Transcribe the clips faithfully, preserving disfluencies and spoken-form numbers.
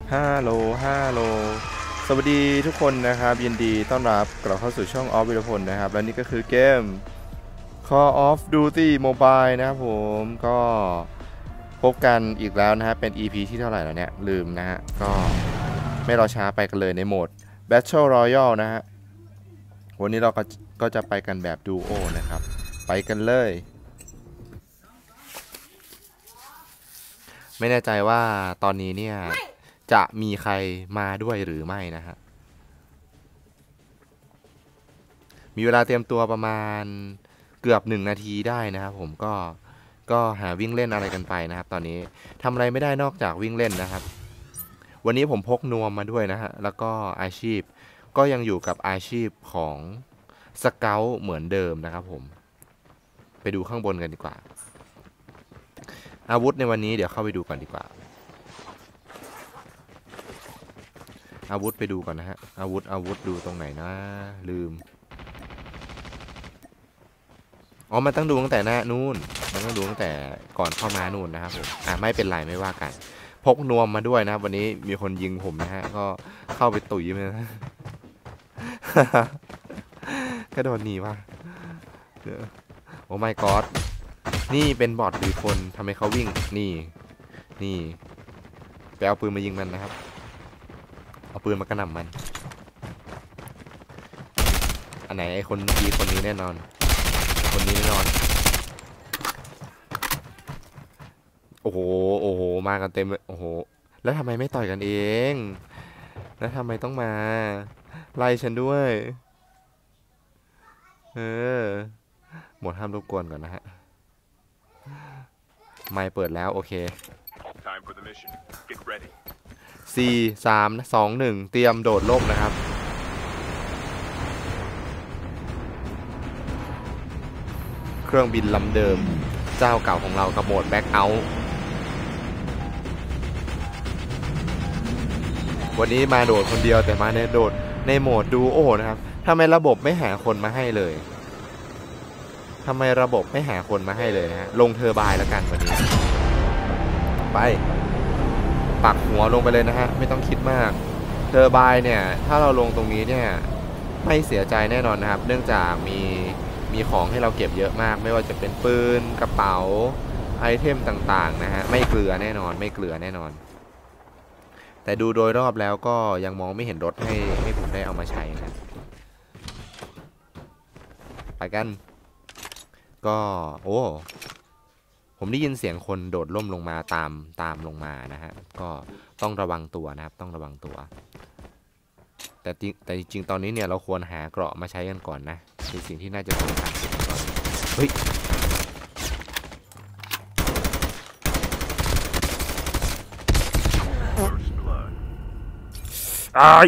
ฮัลโหลฮัลโหลสวัสดีทุกคนนะครับยินดีต้อนรับกลับเข้าสู่ช่องออฟวิรพลนะครับและนี่ก็คือเกม Call of Duty Mobile นะครับผมก็พบกันอีกแล้วนะฮะเป็น อี พี ที่เท่าไหร่แล้วเนี่ยลืมนะฮะก็ไม่รอช้าไปกันเลยในโหมด Battle Royale นะฮะวันนี้เราก็ก็จะไปกันแบบดูโอนะครับไปกันเลยไม่แน่ใจว่าตอนนี้เนี่ยจะมีใครมาด้วยหรือไม่นะฮะมีเวลาเตรียมตัวประมาณเกือบหนึ่งนาทีได้นะครับผมก็ก็หาวิ่งเล่นอะไรกันไปนะครับตอนนี้ทำอะไรไม่ได้นอกจากวิ่งเล่นนะครับวันนี้ผมพกนวมมาด้วยนะฮะแล้วก็อาชีพก็ยังอยู่กับอาชีพของสเกลเหมือนเดิมนะครับผมไปดูข้างบนกันดีกว่าอาวุธในวันนี้เดี๋ยวเข้าไปดูก่อนดีกว่าอาวุธไปดูก่อนนะฮะอาวุธอาวุธดูตรงไหนนะลืมอ๋อมันต้องดูตั้งแต่หน้านู่นมันต้องดูตั้งแต่ก่อนเข้ามานู่นนะครับผมอ่ะไม่เป็นไรไม่ว่ากันพกนวมมาด้วยนะครับวันนี้มีคนยิงผมนะฮะก็เข้าไปตุ๋ยมันนะ กระโดดหนีว่ะโอ้ my god นี่เป็นบอทหรือคนทำไมเขาวิ่งนี่นี่ไปเอาปืนมายิงมันนะครับเอาปืนมากระหน่ำมันอันไหนไอคนดีคนนี้แน่นอนคนนี้แน่นอนโอ้โหโอ้โหมากันเต็มเลยโอ้โหแล้วทำไมไม่ต่อยกันเองแล้วทำไมต้องมาไล่ฉันด้วยเออหมดห้ามรบกวนก่อนนะฮะไมค์เปิดแล้วโอเคสี่สามสองหนึ่งเตรียมโดดล่มนะครับเครื่องบินลำเดิมเจ้าเก่าของเรากับโหมดแบ็คเอาท์วันนี้มาโดดคนเดียวแต่มาในโดดในโหมดดูโอนะครับทำไมระบบไม่หาคนมาให้เลยทำไมระบบไม่หาคนมาให้เลยนะฮะลงเทอร์บายแล้วกันวันนี้ไปปักหัวลงไปเลยนะฮะไม่ต้องคิดมากเทอร์บายเนี่ยถ้าเราลงตรงนี้เนี่ยไม่เสียใจแน่นอนนะครับเนื่องจากมีมีของให้เราเก็บเยอะมากไม่ว่าจะเป็นปืนกระเป๋าไอเทมต่างๆนะฮะไม่เกลือแน่นอนไม่เกลือแน่นอนแต่ดูโดยรอบแล้วก็ยังมองไม่เห็นรถให้ให้ผมได้เอามาใช้นะไปกันก็โอ้ผมได้ยินเสียงคนโดดร่มลงมาตามตามลงมานะฮะก็ต้องระวังตัวนะครับต้องระวังตัวแต่แต่จริงๆตอนนี้เนี่ยเราควรหาเกราะมาใช้กันก่อนนะเป็นสิ่งที่น่าจะสำคัญสุดก่อนเฮ้ยตาย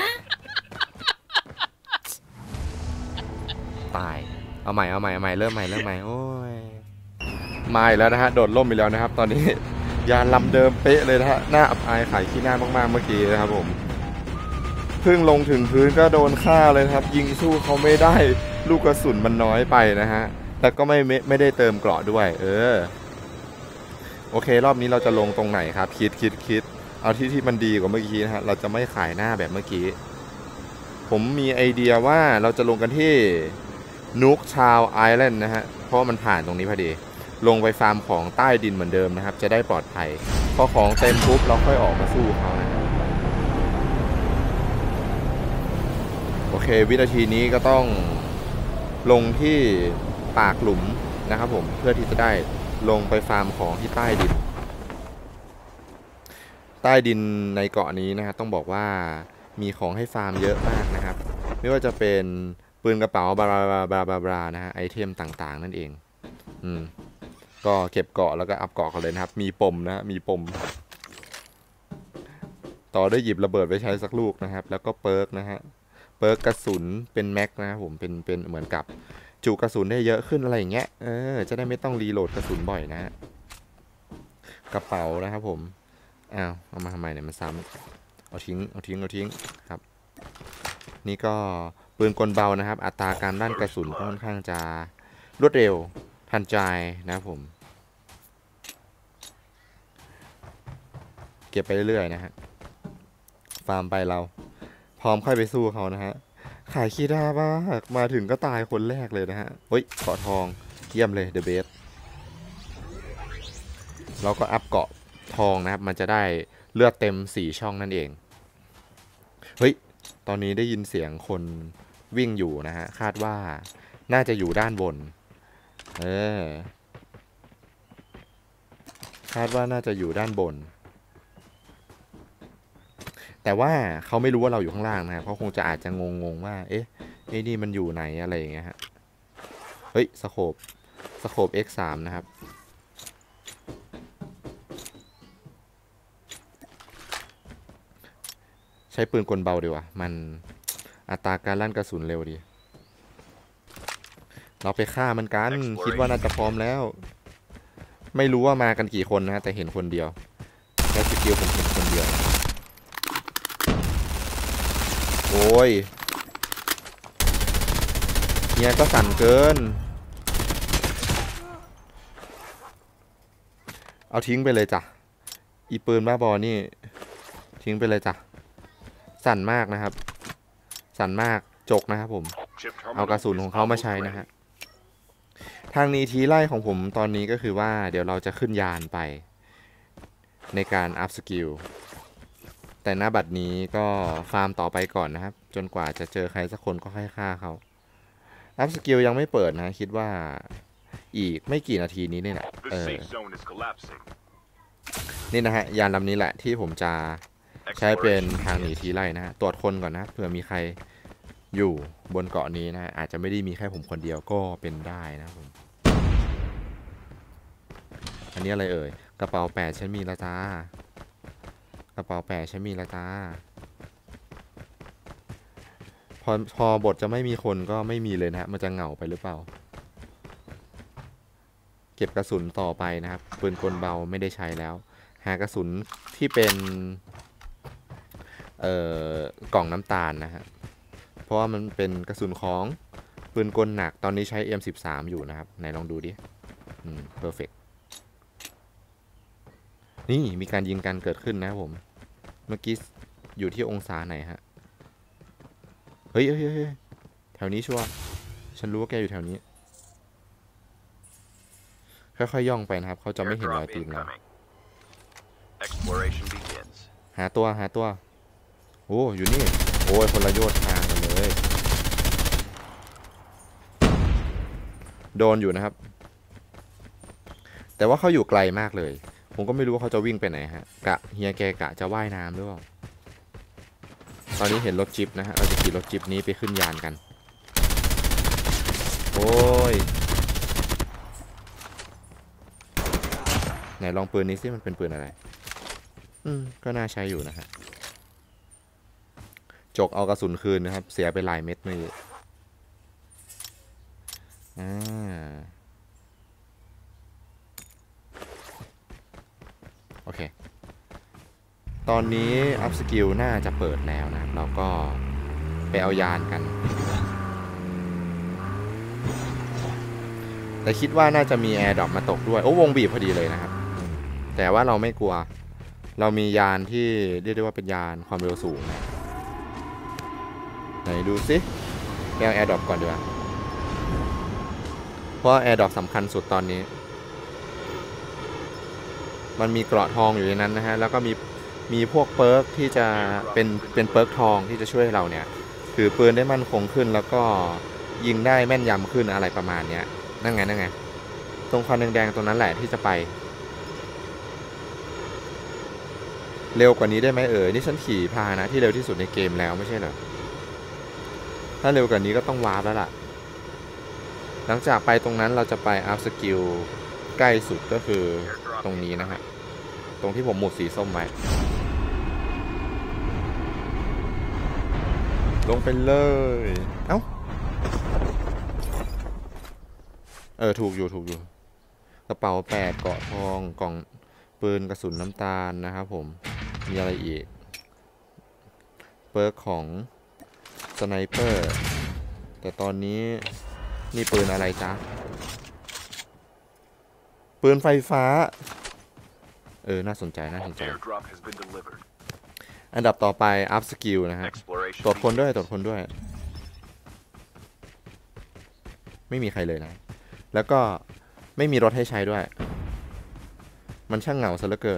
ตายเอาใหม่เอาใหม่เอาใหม่เริ่มใหม่เริ่มใหม่โอ้ยมาอีกแล้วนะฮะโดดร่มไปแล้วนะครับตอนนี้ยานลำเดิมเป๊ะเลยนะฮะหน้าอับอายขายขี้หน้ามากๆเมื่อกี้นะครับผมเพิ่งลงถึงพื้นก็โดนฆ่าเลยครับยิงสู้เขาไม่ได้ลูกกระสุนมันน้อยไปนะฮะแล้วก็ไม่ไม่ได้เติมเกราะด้วยเออโอเครอบนี้เราจะลงตรงไหนครับคิดคิดคิดเอาที่ที่มันดีกว่าเมื่อกี้นะฮะเราจะไม่ขายหน้าแบบเมื่อกี้ผมมีไอเดียว่าเราจะลงกันที่นูกชาวไอแลนด์นะฮะเพราะมันผ่านตรงนี้พอดีลงไปฟาร์มของใต้ดินเหมือนเดิมนะครับจะได้ปลอดภัยพอของเต็มปุ๊บเราค่อยออกมาสู้เขานะโอเควินาทีนี้ก็ต้องลงที่ปากหลุมนะครับผมเพื่อที่จะได้ลงไปฟาร์มของที่ใต้ดินใต้ดินในเกาะนี้นะฮะต้องบอกว่ามีของให้ฟาร์มเยอะมากนะครับไม่ว่าจะเป็นปืนกระเป๋าบลาบลาบลาบลาบลานะฮะไอเทมต่างๆนั่นเองอืมก็เก็บเกาะแล้วก็อัพเกาะกันเลยนะครับมีปมนะมีปมต่อได้หยิบระเบิดไปใช้สักลูกนะครับแล้วก็เปิร์กนะฮะเปิร์กกระสุนเป็นแม็กนะครับผมเป็นเป็นเหมือนกับจุกระสุนได้เยอะขึ้นอะไรอย่างเงี้ยเออจะได้ไม่ต้องรีโหลดกระสุนบ่อยนะฮะกระเป๋านะครับผมอ้าวเอามาทำไมเนี่ยมันซ้ำเอาทิ้งเอาทิ้งเอาทิ้งครับนี่ก็ปืนกลเบานะครับอัตราการลั่นกระสุนค่อนข้างจะรวดเร็วทันใจนะครับผมเก็บไปเรื่อยๆนะฮะฟาร์มไปเราพร้อมค่อยไปสู้เขานะฮะขายขี้ด้ามากมาถึงก็ตายคนแรกเลยนะฮะเฮ้ยเกาะทองเยี่ยมเลยเดอะเบสเราก็อัพเกาะทองนะครับมันจะได้เลือดเต็มสี่ช่องนั่นเองเฮ้ยตอนนี้ได้ยินเสียงคนวิ่งอยู่นะฮะคาดว่าน่าจะอยู่ด้านบนเออคาดว่าน่าจะอยู่ด้านบนแต่ว่าเขาไม่รู้ว่าเราอยู่ข้างล่างนะครับเขาคงจะอาจจะงงๆว่าเอ๊ะไอ้นี่มันอยู่ไหนอะไรอย่างเงี้ยฮะเฮ้ยสโคปสโคป เอ็กซ์ สาม นะครับใช้ปืนกลเบาดีกว่ามันอัตราการลั่นกระสุนเร็วดีเราไปฆ่ามันกันคิดว่าน่าจะพร้อมแล้วไม่รู้ว่ามากันกี่คนนะแต่เห็นคนเดียวแค่สกิลผมเห็นคนเดียวโอ้ยเนี่ยก็สั่นเกินเอาทิ้งไปเลยจ้ะอีปืนบ้าบอนี่ทิ้งไปเลยจ้ะสั่นมากนะครับสั่นมากจกนะครับผมเอากระสุนของเขามาใช้นะฮะทางนี้ทีไล่ของผมตอนนี้ก็คือว่าเดี๋ยวเราจะขึ้นยานไปในการอัพสกิลแต่ณบัดนี้ก็ฟาร์มต่อไปก่อนนะครับจนกว่าจะเจอใครสักคนก็ค่อยฆ่าเขาอัพสกิลยังไม่เปิดนะคิดว่าอีกไม่กี่นาทีนี้เนี่ยแหละเออนี่นะฮะยานลำนี้แหละที่ผมจะใช้เป็นทางหนีทีไล่นะฮะตรวจคนก่อนนะเผื่อมีใครอยู่บนเกาะนี้นะอาจจะไม่ได้มีแค่ผมคนเดียวก็เป็นได้นะผมอันนี้อะไรเอ่ยกระเป๋าแปดฉันมีแล้วจ้ากระเป๋าแปดฉันมีแล้วจ้าพอพอบทจะไม่มีคนก็ไม่มีเลยนะฮะมันจะเหงาไปหรือเปล่าเก็บกระสุนต่อไปนะครับปืนกลเบาไม่ได้ใช้แล้วหากระสุนที่เป็นเอ่อกล่องน้ำตาลนะฮะเพราะว่ามันเป็นกระสุนของปืนกลหนักตอนนี้ใช้ เอ็ม สิบสาม อยู่นะครับไหนลองดูดิอืม perfect นี่มีการยิงกันเกิดขึ้นนะครับผมเมื่อกี้อยู่ที่องศาไหนฮะเฮ้ยเฮ้ยเฮ้ยแถวนี้ชัวร์ฉันรู้ว่าแกอยู่แถวนี้ค่อยๆย่องไปนะครับเขาจะไม่เห็นรอยตีนเราหาตัวหาตัวโอ้อยู่นี่โอ้ยคนละโยชน์ทางกันเลยโดนอยู่นะครับแต่ว่าเขาอยู่ไกลมากเลยผมก็ไม่รู้ว่าเขาจะวิ่งไปไหนฮะกะเฮียแกกะจะว่ายน้ำหรือเปล่าตอนนี้เห็นรถจิ๊บนะฮะเราจะขี่รถจิ๊บนี้ไปขึ้นยานกันโอ้ยไหนลองปืนนี้สิมันเป็นปืนอะไรอืมก็น่าใช้อยู่นะฮะจกเอากระสุนคืนนะครับเสียไปหลายเม็ดเลยอ่าโอเคตอนนี้อัพสกิลน่าจะเปิดแล้วนะเราก็ไปเอายานกันแต่คิดว่าน่าจะมีแอร์ดรอปมาตกด้วยโอ้วงบีบพอดีเลยนะครับแต่ว่าเราไม่กลัวเรามียานที่เรียกได้ว่าเป็นยานความเร็วสูงนะไหนดูสิไปเอาแอร์ดรอปก่อนดีกว่าเพราะแอร์ดรอปสำคัญสุดตอนนี้มันมีเกราะทองอยู่ในนั้นนะฮะแล้วก็มีมีพวกเปิร์กที่จะเป็นเป็นเปิร์กทองที่จะช่วยเราเนี่ยถือปืนได้มั่นคงขึ้นแล้วก็ยิงได้แม่นยำขึ้นอะไรประมาณเนี้ยนั่นไงนั่นไงตรงควันแดงๆตรงนั้นแหละที่จะไปเร็วกว่านี้ได้ไหมเอ่ยนี่ฉันขี่พานะที่เร็วที่สุดในเกมแล้วไม่ใช่เหรอถ้าเร็วกว่านี้ก็ต้องวาร์ปแล้วล่ะหลังจากไปตรงนั้นเราจะไปอัพสกิลใกล้สุดก็คือตรงนี้นะฮะตรงที่ผมหมุดสีส้มไว้ลงไปเลยเอ้าเออถูกอยู่ถูกอยู่กระเป๋าแปดเกาะทองกล่องปืนกระสุนน้ำตาลนะครับผมมีอะไรอีกเปิร์กของสไนเปอร์แต่ตอนนี้นี่ปืนอะไรจ๊ะปืนไฟฟ้าเออน่าสนใจน่าสนใจอันดับต่อไปอัพสกิลนะฮะตรวจคนด้วยตรวจคนด้วยไม่มีใครเลยนะแล้วก็ไม่มีรถให้ใช้ด้วยมันช่างเหงาซะเหลือเกิน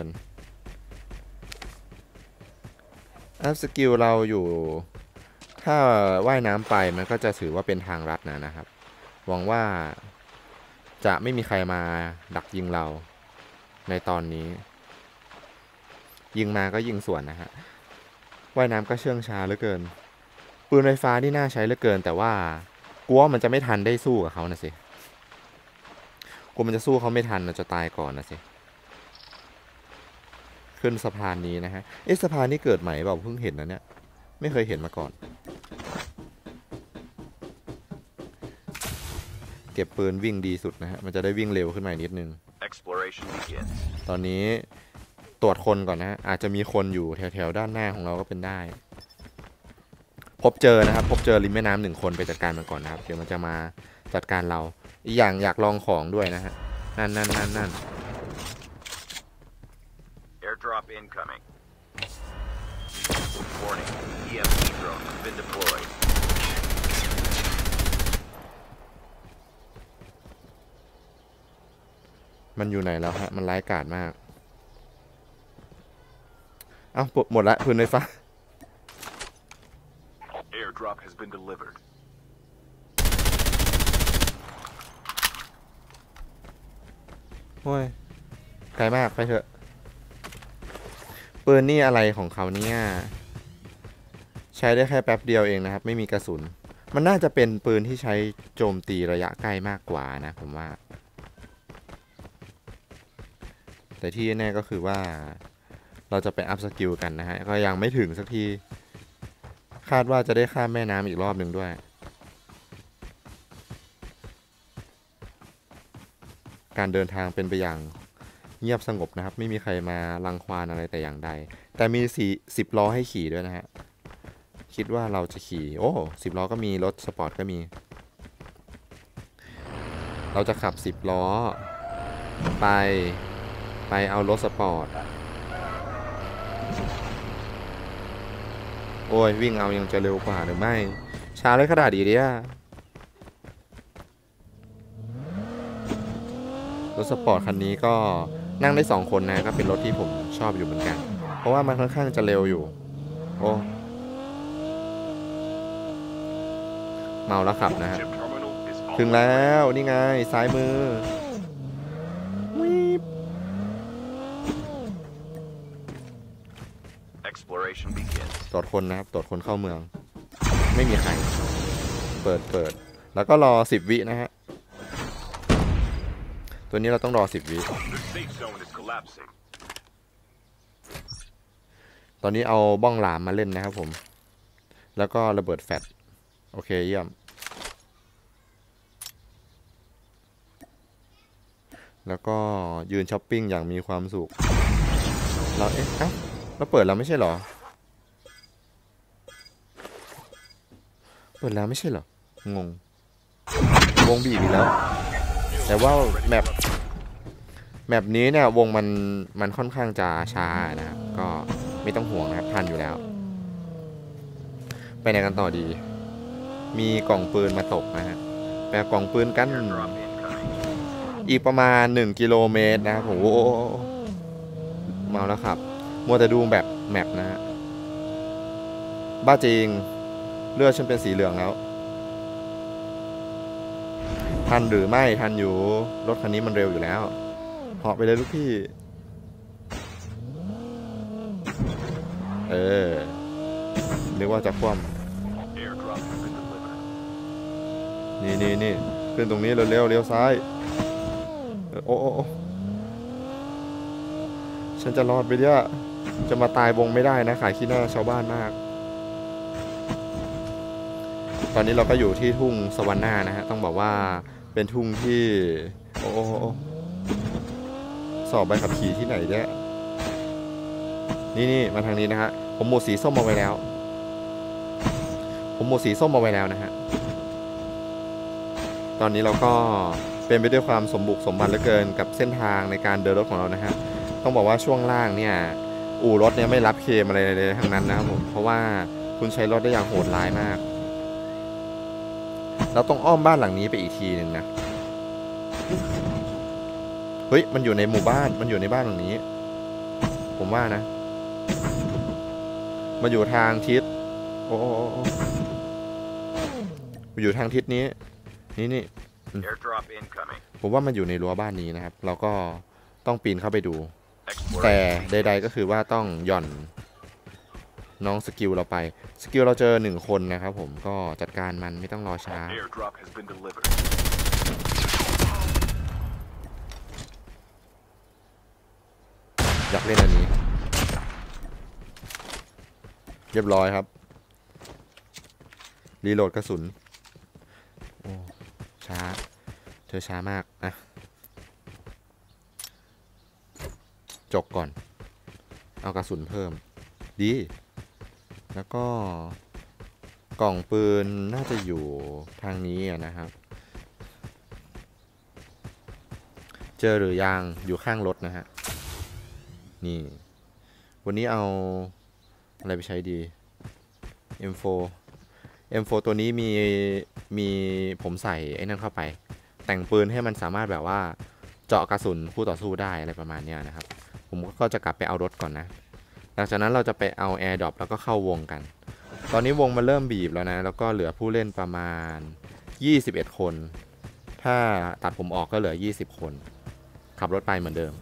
อัพสกิลเราอยู่ถ้าว่ายน้ำไปมันก็จะถือว่าเป็นทางลัดนะนะครับหวังว่าจะไม่มีใครมาดักยิงเราในตอนนี้ยิงมาก็ยิงสวนนะฮะว่ายน้ำก็เชื่องช้าเหลือเกินปืนไฟฟ้าที่น่าใช้เหลือเกินแต่ว่ากลัวมันจะไม่ทันได้สู้กับเขานะสิกลัวมันจะสู้เขาไม่ทันเราจะตายก่อนนะสิขึ้นสะพานนี้นะฮะเอ๊ะสะพานนี้เกิดใหม่เปล่าเพิ่งเห็นนะเนี่ยไม่เคยเห็นมาก่อนเก็บปืนวิ่งดีสุดนะฮะมันจะได้วิ่งเร็วขึ้นมานิดนึงตอนนี้ตรวจคนก่อนนะอาจจะมีคนอยู่แถวๆด้านหน้าของเราก็เป็นได้พบเจอนะครับพบเจอริมแม่น้ำหนึ่งคนไปจัดการมันก่อนนะครับเดี๋ยวมันจะมาจัดการเราอีกอย่างอยากลองของด้วยนะฮะนั่นนั่นนั่นนั่น Airdrop incoming. Warning. อี เอ็ม พี drone has been deployed. มันอยู่ไหนแล้วฮะมันร้ายกาจมากเอ้าหมดละปืนไฟฟ้า Airdrop has been delivered. โอ้ยไกลมากไปเถอะปืนนี่อะไรของเขาเนี่ยใช้ได้แค่แป๊บเดียวเองนะครับไม่มีกระสุนมันน่าจะเป็นปืนที่ใช้โจมตีระยะใกล้มากกว่านะผมว่าแต่ที่แน่ก็คือว่าเราจะไปอัพสกิลกันนะฮะก็ยังไม่ถึงสักทีคาดว่าจะได้ข้ามแม่น้ำอีกรอบหนึ่งด้วยการเดินทางเป็นไปอย่างเงียบสงบนะครับไม่มีใครมารังควานอะไรแต่อย่างใดแต่มีสี่สิบล้อให้ขี่ด้วยนะฮะคิดว่าเราจะขี่โอ้สิบล้อก็มีรถสปอร์ตก็มีเราจะขับสิบล้อไปไปเอารถสปอร์ตโอ้ยวิ่งเอายังจะเร็วกว่าหรือไม่ช้าเลยขนาดดีเนี่ยรถสปอร์ตคันนี้ก็นั่งได้สองคนนะก็เป็นรถที่ผมชอบอยู่เหมือนกันเพราะว่ามันค่อนข้างจะเร็วอยู่โอ้เมาแล้วขับนะฮะถึงแล้วนี่ไงซ้ายมือวิบตรวจคนนะครับตรวจคนเข้าเมืองไม่มีใครเปิดเปิดแล้วก็รอสิบวินะฮะตัวนี้เราต้องรอสิบวิตอนนี้เอาบ้องหลามมาเล่นนะครับผมแล้วก็ระเบิดแฟลชโอเคเยี่ยมแล้วก็ยืนช้อปปิ้งอย่างมีความสุขเราเอ๊ะเอ้าเราเปิดแล้วไม่ใช่เหรอเปิดแล้วไม่ใช่เหรองงวงบีบอีกแล้วแต่ว่าแมปแมปนี้เนี่ยวงมันมันค่อนข้างจะช้านะครับก็ไม่ต้องห่วงนะครับทันอยู่แล้วไปไหนกันต่อดีมีกล่องปืนมาตกนะฮะแปลกล่องปืนกันอีกประมาณหนึ่งกิโลเมตรนะครับโอ้โหเมาแล้วครับมัวแต่ดูแบบแมปนะฮะบ้าจริงเลือดฉันเป็นสีเหลืองแล้วทันหรือไม่ทันอยู่รถคันนี้มันเร็วอยู่แล้วเหาะไปเลยลูกพี่เออนึกว่าจะคว่ำนี่นี่นี่ขึ้นตรงนี้เร็วเร็วเลี้ยวซ้ายโอ้โอ้ฉันจะรอดไปเนี่ยจะมาตายวงไม่ได้นะขายขี้หน้าชาวบ้านมากตอนนี้เราก็อยู่ที่ทุ่งสวรรค์นานะฮะต้องบอกว่าเป็นทุ่งที่โอ้สอบใบขับขี่ที่ไหนเนี่ยนี่นี่มาทางนี้นะฮะผมหมดสีส้มมาไว้แล้วผมหมดสีส้มมาไว้แล้วนะฮะตอนนี้เราก็เป็นไปด้วยความสมบุกสมบันเหลือเกินกับเส้นทางในการเดินรถของเรานะฮะต้องบอกว่าช่วงล่างเนี่ยอู่รถเนี่ยไม่รับเคลมอะไรเลยทั้งนั้นนะครับผมเพราะว่าคุณใช้รถได้อย่างโหดร้ายมากเราต้องอ้อมบ้านหลังนี้ไปอีกทีหนึ่งนะเฮ้ยมันอยู่ในหมู่บ้านมันอยู่ในบ้านหลังนี้ผมว่านะมันอยู่ทางทิศโอ้มันอยู่ทางทิศนี้นี่นี่ Airdrop incoming. ผมว่ามันอยู่ในรั้วบ้านนี้นะครับเราก็ต้องปีนเข้าไปดู Exploration. แต่ใดๆก็คือว่าต้องหย่อนน้องสกิลเราไปสกิลเราเจอหนึ่งคนนะครับผมก็จัดการมันไม่ต้องรอช้า Airdrop has been delivered. อยากเล่นอันนี้เรียบร้อยครับรีโหลดกระสุนโอ้ช้าเธอช้ามากอะจกก่อนเอากระสุนเพิ่มดีแล้วก็กล่องปืนน่าจะอยู่ทางนี้นะครับเจอหรือยังอยู่ข้างรถนะฮะนี่วันนี้เอาอะไรไปใช้ดี เอ็ม โฟร์ เอ็ม โฟร์ ตัวนี้มีมีผมใส่ไอ้นั่นเข้าไปแต่งปืนให้มันสามารถแบบว่าเจาะกระสุนคู่ต่อสู้ได้อะไรประมาณนี้นะครับผมก็จะกลับไปเอารถก่อนนะหลังจากนั้นเราจะไปเอา Air Drop แล้วก็เข้าวงกันตอนนี้วงมันเริ่มบีบแล้วนะแล้วก็เหลือผู้เล่นประมาณยี่สิบเอ็ดคนถ้าตัดผมออกก็เหลือยี่สิบคนขับรถไปเหมือนเดิม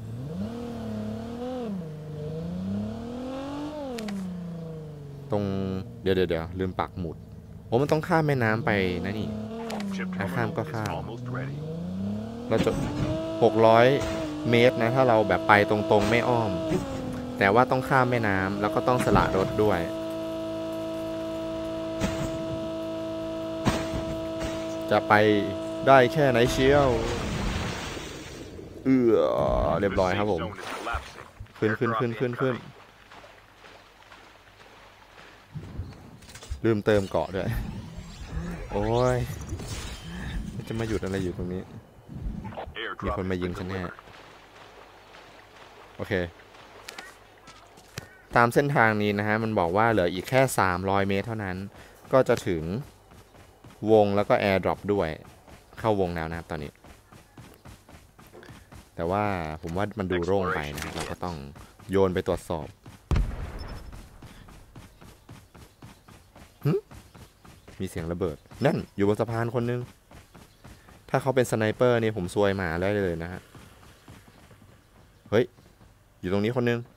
ตรงเดี๋ยวเดี๋ยวเดี๋ยวลืมปักหมุดโอ้มันต้องข้ามแม่น้ำไปนะนี่ Chip Ah, terminal ก็ is ข้าม almost ready. เราจะหกร้อยเมตรนะถ้าเราแบบไปตรงๆไม่อ้อมแต่ว่าต้องข้ามแม่น้ำแล้วก็ต้องสละรถด้วยจะไปได้แค่ไหนเชียวเออเรียบ The ร้อย safe ครับผม zone is collapsing. ขึ้นขึ้น Airdrop ขึ้นขึ้นขึ้น incoming. ลืมเติมเกาะด้วยโอ้ยจะมาหยุดอะไรอยู่ตรงนี้ มี Airdrop คนมา has ยิง been ฉันแน่ delivered. โอเคตามเส้นทางนี้นะฮะมันบอกว่าเหลืออีกแค่สามร้อยเมตรเท่านั้นก็จะถึงวงแล้วก็แอร์ดรอปด้วยเข้าวงแล้วนะครับตอนนี้แต่ว่าผมว่ามันดูโล่งไปนะเราก็ต้องโยนไปตรวจสอบหึมีเสียงระเบิดนั่นอยู่บนสะพานคนนึงถ้าเขาเป็นสไนเปอร์นี่ผมซวยหมาได้เลยนะฮะเฮ้ยอยู่ตรงนี้คนนึง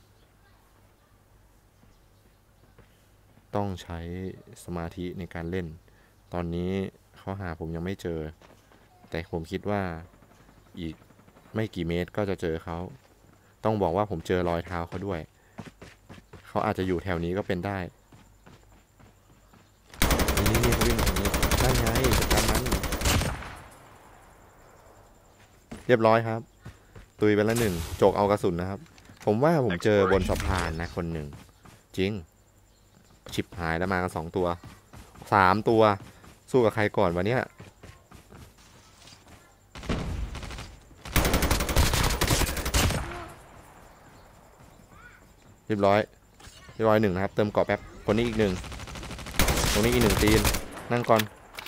ต้องใช้สมาธิในการเล่นตอนนี้เขาหาผมยังไม่เจอแต่ผมคิดว่าอีกไม่กี่เมตรก็จะเจอเขาต้องบอกว่าผมเจอรอยเท้าเขาด้วยเขาอาจจะอยู่แถวนี้ก็เป็นได้นี่นี่วิ่งทางนี้ได้ไงจัดการมันเรียบร้อยครับตุยไปแล้วหนึ่งโจกเอากระสุนนะครับผมว่าผมเจอบนสะพานนะคนหนึ่งจริงชิบหายแล้วมากันสองตัวสามตัวสู้กับใครก่อนวะเนี่ยเรียบร้อยเรียบร้อยหนึ่งนะครับเติมเกาะแป๊บคนนี้อีกหนึ่งตรงนี้อีกหนึ่งตีนนั่งก่อน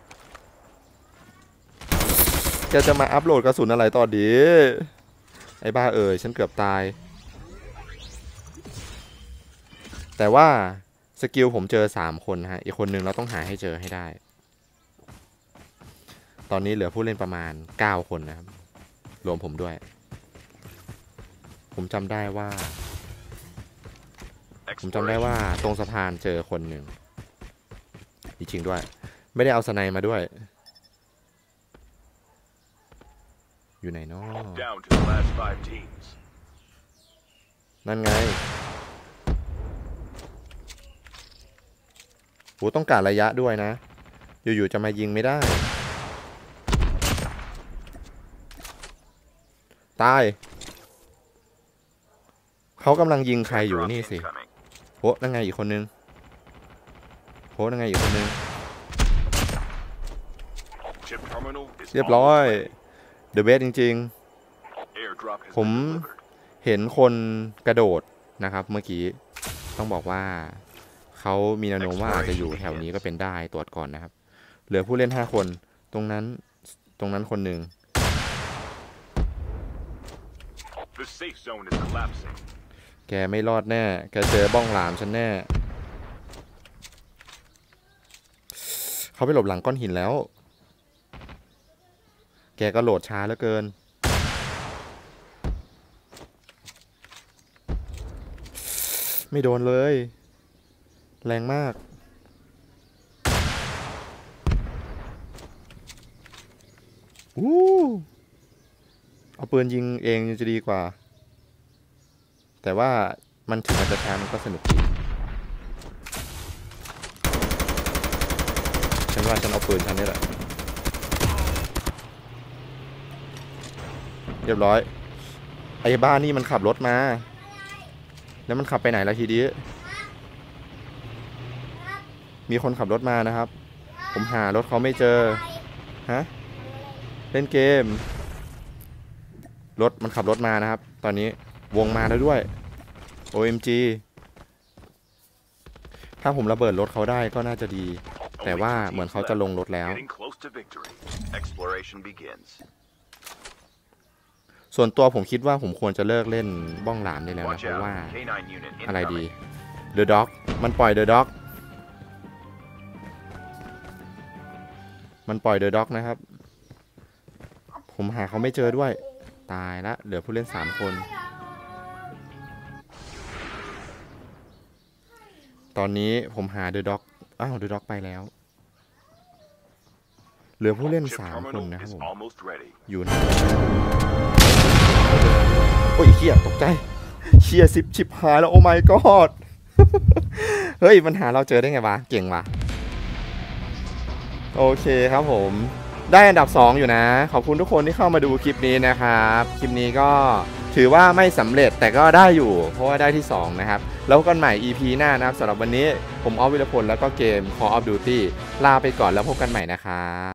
แกจะมาอัพโหลดกระสุนอะไรต่อดีไอ้บ้าเอ๋ยฉันเกือบตายแต่ว่าสกิลผมเจอสามคนฮะอีกคนหนึ่งเราต้องหาให้เจอให้ได้ตอนนี้เหลือผู้เล่นประมาณเก้าคนนะครับรวมผมด้วยผมจำได้ว่าผมจำได้ว่าตรงสะพานเจอคนหนึ่งจริงๆด้วยไม่ได้เอาสไนมาด้วยอยู่ไหนเนาะ Down to the last five teams. นั่นไงโหต้องการระยะด้วยนะอยู่ๆจะมายิงไม่ได้ตายเขากำลังยิงใครอยู่นี่สิโหนั่นไงอีกคนนึงโหนั่นไงอีกคนนึง Chip terminal is เรียบร้อย almost ready. The best จริง Airdrop has ผม been delivered. ๆเห็นคนกระโดดนะครับเมื่อกี้ต้องบอกว่าเขามีแนวโน้มว่าอาจจะอยู่แถวนี้ก็เป็นได้ตรวจก่อนนะครับเหลือผู้เล่นห้าคนตรงนั้นตรงนั้นคนหนึ่ง The safe zone is collapsing. แกไม่รอดแน่แกเจอบ้องหลามฉันแน่เขาไปหลบหลังก้อนหินแล้วแกก็โหลดช้าเหลือเกินไม่โดนเลยแรงมากอู้เอาปืนยิงเองจะดีกว่าแต่ว่ามันถึงมันจะช้ามันก็สนุกดีฉันว่าฉันเอาปืนฉันนี่แหละเรียบร้อยไอ้บ้านนี่มันขับรถมาแล้วมันขับไปไหนแล้วทีนี้มีคนขับรถมานะครับผมหารถเขาไม่เจอฮะเล่นเกมรถมันขับรถมานะครับตอนนี้วงมาแล้วด้วย โอ เอ็ม จี ถ้าผมระเบิดรถเขาได้ก็น่าจะดีแต่ว่าเหมือนเขาจะลงรถแล้ว Getting close to victory. Exploration begins. ส่วนตัวผมคิดว่าผมควรจะเลิกเล่นบ้องหลามได้แล้วนะ Watch เพราะว่า out. K nine unit อะไรดี incoming. The Dog มันปล่อย The Dog มันปล่อย The Dog นะครับผมหาเขาไม่เจอด้วยตายละเหลือผู้เล่นสามคนตอนนี้ผมหา The Dog อ้าว The Dog ไปแล้วเหลือผู้เล่น Chip สาม คน terminal นะครับ is ผม almost ready. อยู่นะโอ้ยเหี้ยตกใจเหี้ยซิปชิบหายแล้ว โอ้ my god เฮ้ยมันหาเราเจอได้ไงวะเก่งวะโอเคครับผมได้อันดับสองอยู่นะขอบคุณทุกคนที่เข้ามาดูคลิปนี้นะครับคลิปนี้ก็ถือว่าไม่สำเร็จแต่ก็ได้อยู่เพราะว่าได้ที่สองนะครับแล้วกันใหม่ อี พี หน้านะครับสำหรับวันนี้ผมออฟวิรพลแล้วก็เกม Call of Duty ลาไปก่อนแล้วพบกันใหม่นะครับ